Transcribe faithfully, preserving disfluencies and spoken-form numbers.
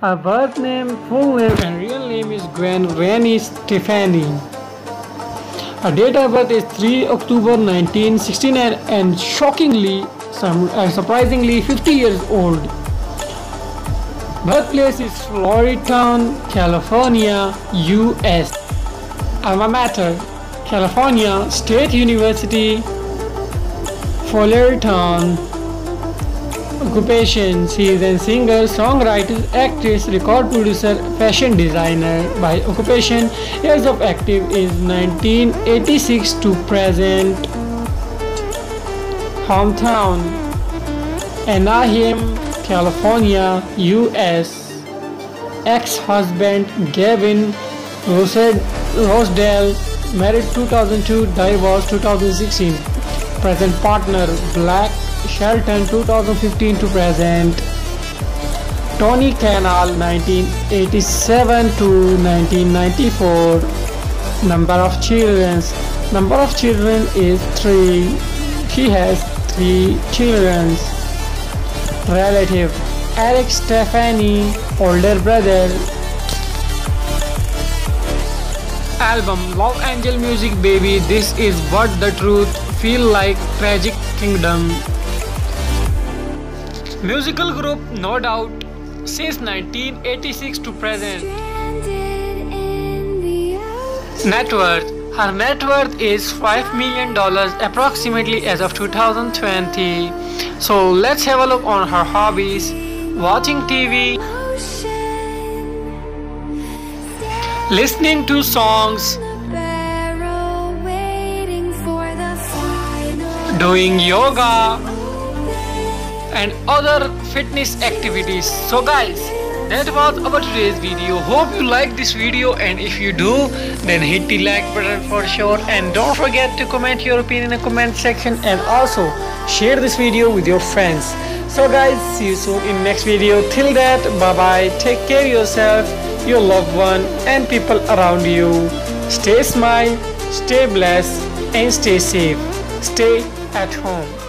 Her birth name, full name and real name is Gwen Rennie Stefani. Her date of birth is three October nineteen sixty-nine and shockingly some, uh, surprisingly fifty years old. Birthplace is Floridtown, California, U S Alma mater, California State University, Floridtown. Occupation: she is a singer, songwriter, actress, record producer, fashion designer. By occupation, years of active is nineteen eighty-six to present. Hometown: Anaheim, California, U S Ex-husband: Gavin Rosedale, married two thousand two, divorced two thousand sixteen. Present partner: Black Shelton, two thousand fifteen to present. Tony Canal, nineteen eighty-seven to nineteen ninety-four. Number of children: number of children is three. She has three children. Relative: Eric Stefani, older brother. Album: Los Angeles Music Baby, This Is What the Truth Feel Like, Tragic Kingdom. Musical group No Doubt, since nineteen eighty-six to present. Net worth: her net worth is five million dollars approximately as of two thousand twenty. So let's have a look on her hobbies: watching T V, listening to songs, doing yoga and other fitness activities. So guys, that was our today's video. Hope you like this video, and if you do, then hit the like button for sure, and don't forget to comment your opinion in the comment section, and also share this video with your friends. So guys, see you soon in next video. Till that, bye bye. Take care of yourself, your loved one and people around you. Stay smile, stay blessed and stay safe. Stay at home.